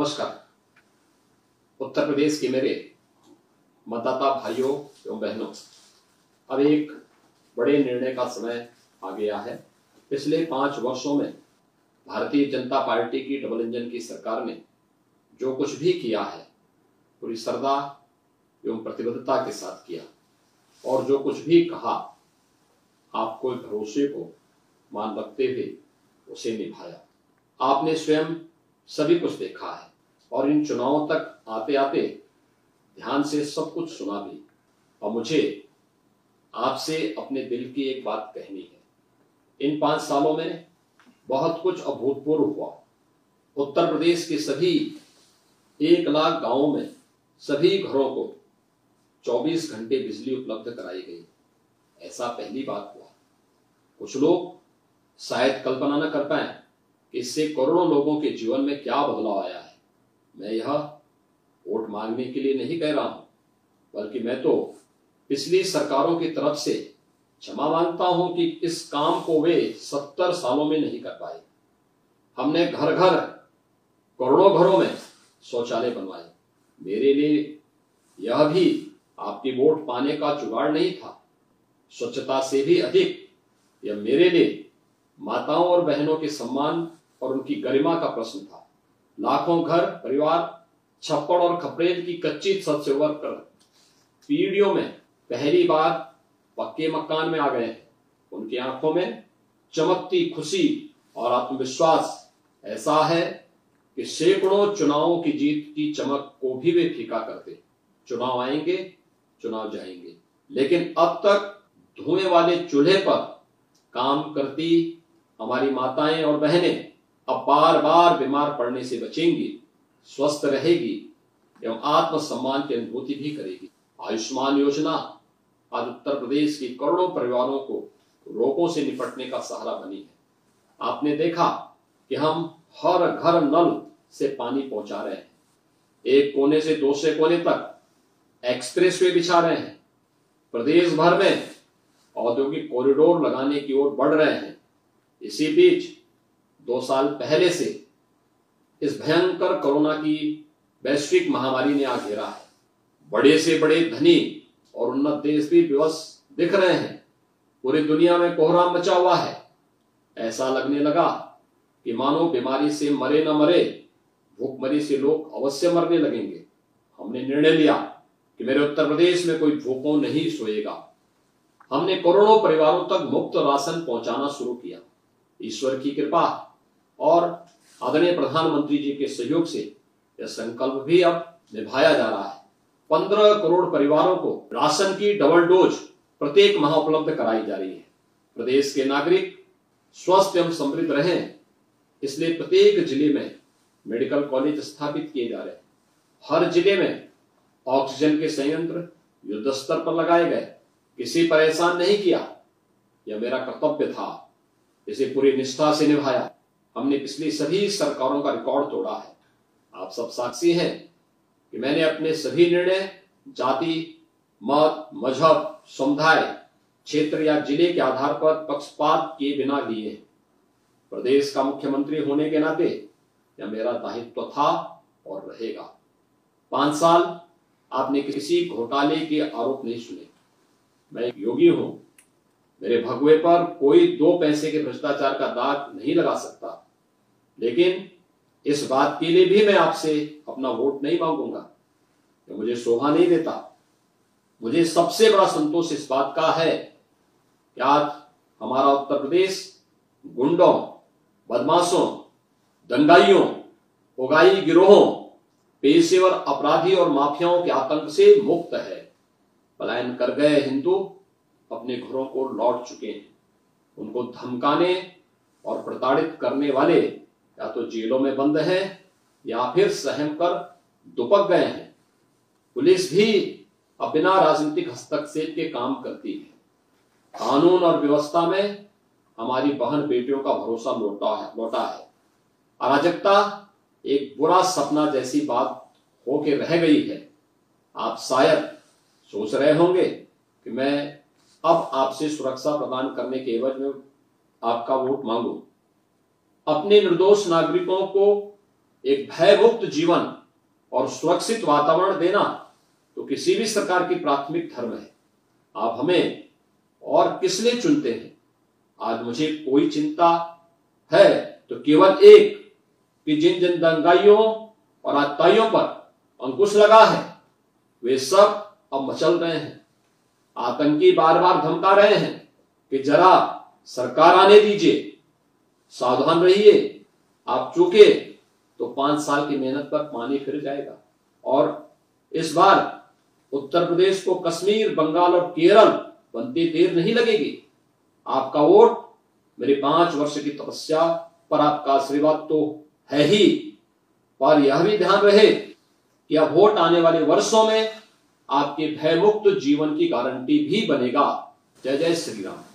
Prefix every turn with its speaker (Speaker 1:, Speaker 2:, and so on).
Speaker 1: नमस्कार। उत्तर प्रदेश के मेरे मतदाता भाइयों एवं बहनों, अब एक बड़े निर्णय का समय आ गया है। पिछले 5 वर्षों में भारतीय जनता पार्टी की डबल इंजन की सरकार ने जो कुछ भी किया है पूरी श्रद्धा एवं प्रतिबद्धता के साथ किया और जो कुछ भी कहा आपको भरोसे को मान रखते हुए उसे निभाया। आपने स्वयं सभी कुछ देखा है और इन चुनावों तक आते आते ध्यान से सब कुछ सुना भी। और मुझे आपसे अपने दिल की एक बात कहनी है। इन 5 सालों में बहुत कुछ अभूतपूर्व हुआ। उत्तर प्रदेश के सभी 1 लाख गांवों में सभी घरों को 24 घंटे बिजली उपलब्ध कराई गई। ऐसा पहली बात हुआ। कुछ लोग शायद कल्पना न कर पाए कि इससे करोड़ों लोगों के जीवन में क्या बदलाव आया है। मैं यह वोट मांगने के लिए नहीं कह रहा हूं, बल्कि मैं तो पिछली सरकारों की तरफ से क्षमा मांगता हूं कि इस काम को वे 70 सालों में नहीं कर पाए। हमने घर घर करोड़ों घरों में शौचालय बनवाए। मेरे लिए यह भी आपकी वोट पाने का जुगाड़ नहीं था। स्वच्छता से भी अधिक यह मेरे लिए माताओं और बहनों के सम्मान और उनकी गरिमा का प्रश्न था। लाखों घर परिवार छप्पड़ और खपरेल की कच्ची छत से उबर कर पीढ़ियों में पहली बार पक्के मकान में आ गए हैं। उनकी आंखों में चमकती खुशी और आत्मविश्वास ऐसा है कि सैकड़ों चुनावों की जीत की चमक को भी वे फीका करते। चुनाव आएंगे, चुनाव जाएंगे, लेकिन अब तक धुएं वाले चूल्हे पर काम करती हमारी माताएं और बहनें अब बार बार बीमार पड़ने से बचेंगी, स्वस्थ रहेगी एवं आत्मसम्मान की अनुभूति भी करेगी। आयुष्मान योजना आज उत्तर प्रदेश के करोड़ों परिवारों को रोगों से निपटने का सहारा बनी है। आपने देखा कि हम हर घर नल से पानी पहुंचा रहे हैं। एक कोने से दूसरे कोने तक एक्सप्रेसवे बिछा रहे हैं। प्रदेश भर में औद्योगिक कॉरिडोर लगाने की ओर बढ़ रहे हैं। इसी बीच 2 साल पहले से इस भयंकर कोरोना की वैश्विक महामारी ने आ घेरा है। बड़े से बड़े धनी और उन्नत देश भी विवश दिख रहे हैं। पूरी दुनिया में कोहराम मचा हुआ है। ऐसा लगने लगा कि मानो बीमारी से मरे न मरे, भूखमरी से लोग अवश्य मरने लगेंगे। हमने निर्णय लिया कि मेरे उत्तर प्रदेश में कोई भूखों नहीं सोएगा। हमने करोड़ों परिवारों तक मुफ्त राशन पहुंचाना शुरू किया। ईश्वर की कृपा और आदरणीय प्रधानमंत्री जी के सहयोग से यह संकल्प भी अब निभाया जा रहा है। 15 करोड़ परिवारों को राशन की डबल डोज प्रत्येक माह उपलब्ध कराई जा रही है। प्रदेश के नागरिक स्वस्थ एवं समृद्ध रहें, इसलिए प्रत्येक जिले में मेडिकल कॉलेज स्थापित किए जा रहे हैं। हर जिले में ऑक्सीजन के संयंत्र युद्ध स्तर पर लगाए गए। किसी परेशान नहीं किया। यह मेरा कर्तव्य था, इसे पूरी निष्ठा से निभाया। हमने पिछली सभी सरकारों का रिकॉर्ड तोड़ा है। आप सब साक्षी हैं कि मैंने अपने सभी निर्णय जाति, मत, मजहब, समुदाय, क्षेत्र या जिले के आधार पर पक्षपात किए बिना लिए हैं। प्रदेश का मुख्यमंत्री होने के नाते यह मेरा दायित्व था और रहेगा। 5 साल आपने किसी घोटाले के आरोप नहीं सुने। मैं एक योगी हूं। मेरे भगवे पर कोई 2 पैसे के भ्रष्टाचार का दाग नहीं लगा सकता, लेकिन इस बात के लिए भी मैं आपसे अपना वोट नहीं मांगूंगा। तो मुझे शोभा नहीं देता। मुझे सबसे बड़ा संतोष इस बात का है कि आज हमारा उत्तर प्रदेश गुंडों, बदमाशों, दंगाइयों, उगाई गिरोहों, पेशेवर अपराधी और माफियाओं के आतंक से मुक्त है। पलायन कर गए हिंदू अपने घरों को लौट चुके हैं। उनको धमकाने और प्रताड़ित करने वाले या तो जेलों में बंद हैं या फिर सहम कर दुपक गए हैं। पुलिस भी अब बिना राजनीतिक हस्तक्षेप के काम करती है। कानून और व्यवस्था में हमारी बहन बेटियों का भरोसा लौटा है। अराजकता एक बुरा सपना जैसी बात होके रह गई है। आप शायद सोच रहे होंगे कि मैं अब आपसे सुरक्षा प्रदान करने के एवज में आपका वोट मांगू। अपने निर्दोष नागरिकों को एक भयमुक्त जीवन और सुरक्षित वातावरण देना तो किसी भी सरकार की प्राथमिक धर्म है। आप हमें और किस लिए चुनते हैं? आज मुझे कोई चिंता है तो केवल एक कि जिन जिन दंगाइयों और आतताइयों पर अंकुश लगा है वे सब अब मचल रहे हैं। आतंकी बार बार धमका रहे हैं कि जरा सरकार आने दीजिए, सावधान रहिए, आप चूके तो 5 साल की मेहनत पर पानी फिर जाएगा। और इस बार उत्तर प्रदेश को कश्मीर, बंगाल और केरल बनती देर नहीं लगेगी। आपका वोट मेरी 5 वर्ष की तपस्या पर आपका आशीर्वाद तो है ही, पर यह भी ध्यान रहे कि अब वोट आने वाले वर्षों में आपके भयमुक्त जीवन की गारंटी भी बनेगा। जय जय श्री राम।